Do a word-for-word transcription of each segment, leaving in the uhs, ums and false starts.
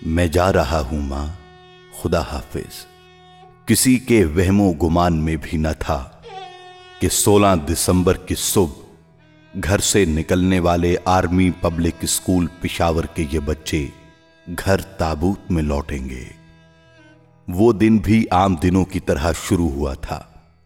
मैं जा रहा हूं मां, खुदा हाफिज। किसी के वहमो गुमान में भी न था कि सोलह दिसंबर की सुबह घर से निकलने वाले आर्मी पब्लिक स्कूल पेशावर के ये बच्चे घर ताबूत में लौटेंगे। वो दिन भी आम दिनों की तरह शुरू हुआ था।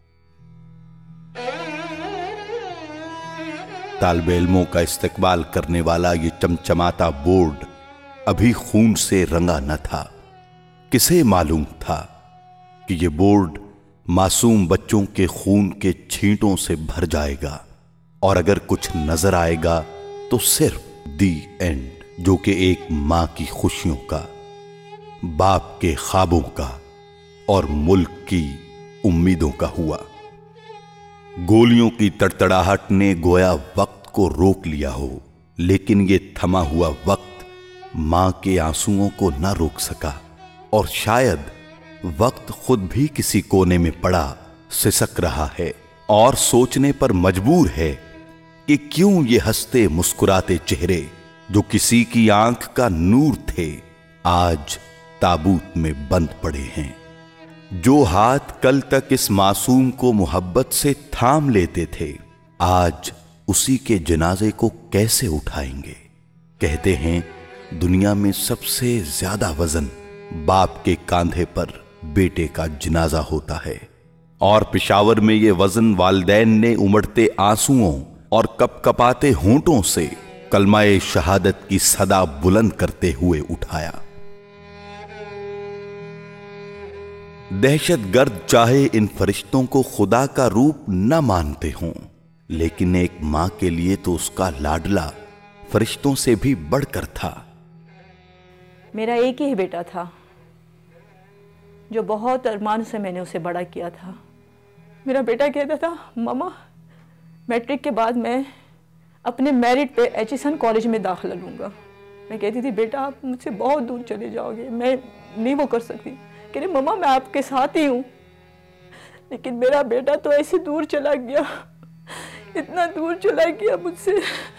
तालिबे इल्मों का इस्तकबाल करने वाला ये चमचमाता बोर्ड अभी खून से रंगा न था। किसे मालूम था कि ये बोर्ड मासूम बच्चों के खून के छींटों से भर जाएगा और अगर कुछ नजर आएगा तो सिर्फ दी एंड, जो कि एक मां की खुशियों का, बाप के ख्वाबों का और मुल्क की उम्मीदों का हुआ। गोलियों की तड़तड़ाहट ने गोया वक्त को रोक लिया हो, लेकिन ये थमा हुआ वक्त मां के आंसुओं को न रोक सका और शायद वक्त खुद भी किसी कोने में पड़ा सिसक रहा है और सोचने पर मजबूर है कि क्यों ये हंसते मुस्कुराते चेहरे जो किसी की आंख का नूर थे, आज ताबूत में बंद पड़े हैं। जो हाथ कल तक इस मासूम को मोहब्बत से थाम लेते थे, आज उसी के जनाजे को कैसे उठाएंगे। कहते हैं दुनिया में सबसे ज्यादा वजन बाप के कांधे पर बेटे का जनाजा होता है और पेशावर में ये वजन वालिदैन ने उमड़ते आंसुओं और कपकपाते होंठों से कलमाए शहादत की सदा बुलंद करते हुए उठाया। दहशतगर्द चाहे इन फरिश्तों को खुदा का रूप न मानते हों, लेकिन एक मां के लिए तो उसका लाडला फरिश्तों से भी बढ़कर था। मेरा एक ही बेटा था जो बहुत अरमान से मैंने उसे बड़ा किया था। मेरा बेटा कहता था, मामा मैट्रिक के बाद मैं अपने मेरिट पे एचिसन कॉलेज में दाखिला लूँगा। मैं कहती थी, बेटा आप मुझसे बहुत दूर चले जाओगे, मैं नहीं वो कर सकती। कह रहे, मम्मा मैं आपके साथ ही हूँ। लेकिन मेरा बेटा तो ऐसे दूर चला गया, इतना दूर चला गया मुझसे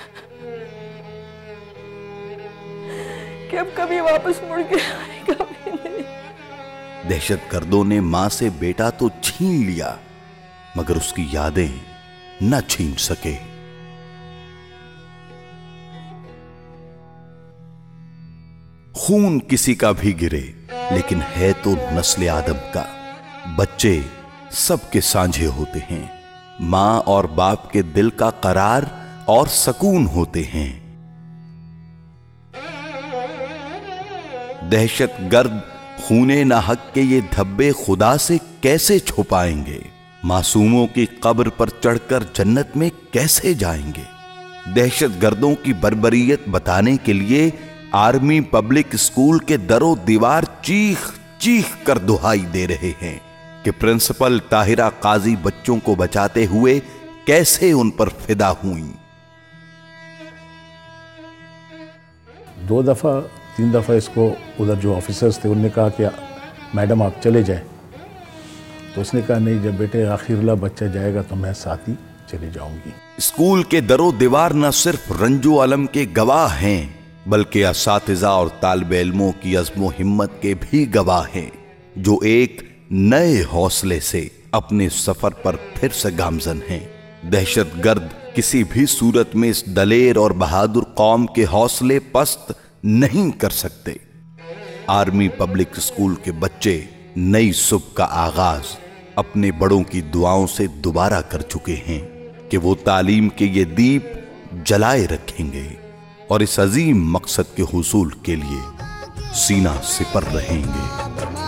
कि अब कभी वापस मुड़ के आएगा भी नहीं। दहशतगर्दों ने मां से बेटा तो छीन लिया, मगर उसकी यादें न छीन सके। खून किसी का भी गिरे, लेकिन है तो नस्ल आदम का। बच्चे सबके सांझे होते हैं, मां और बाप के दिल का करार और सकून होते हैं। दहशतगर्द खूने नाहक के ये धब्बे खुदा से कैसे छुपाएंगे? मासूमों की कब्र पर चढ़कर जन्नत में कैसे जाएंगे? दहशतगर्दों की बर्बरियत बताने के लिए आर्मी पब्लिक स्कूल के दरो दीवार चीख चीख कर दुहाई दे रहे हैं कि प्रिंसिपल ताहिरा काजी बच्चों को बचाते हुए कैसे उन पर फिदा हुई। दो दफा तीन दफा इसको उधर जो ऑफिसर्स थे उनने कहा कि मैडम आप चले जाएं, तो उसने कहा नहीं, जब बेटे आखिरला बच्चा जाएगा तो मैं साथ ही चली जाऊंगी। स्कूल के दरो दीवार न सिर्फ रंजो अलम के गवाह हैं, बल्कि असातिज़ा और तालिबे इल्मों की अज़्मो हिम्मत के भी गवाह हैं, जो एक नए हौसले से अपने सफर पर फिर से गामजन हैं। दहशतगर्द किसी भी सूरत में इस दलेर और बहादुर कौम के हौसले पस्त नहीं कर सकते। आर्मी पब्लिक स्कूल के बच्चे नई सुबह का आगाज अपने बड़ों की दुआओं से दोबारा कर चुके हैं कि वो तालीम के ये दीप जलाए रखेंगे और इस अजीम मकसद के हुसूल के लिए सीना सिपर रहेंगे।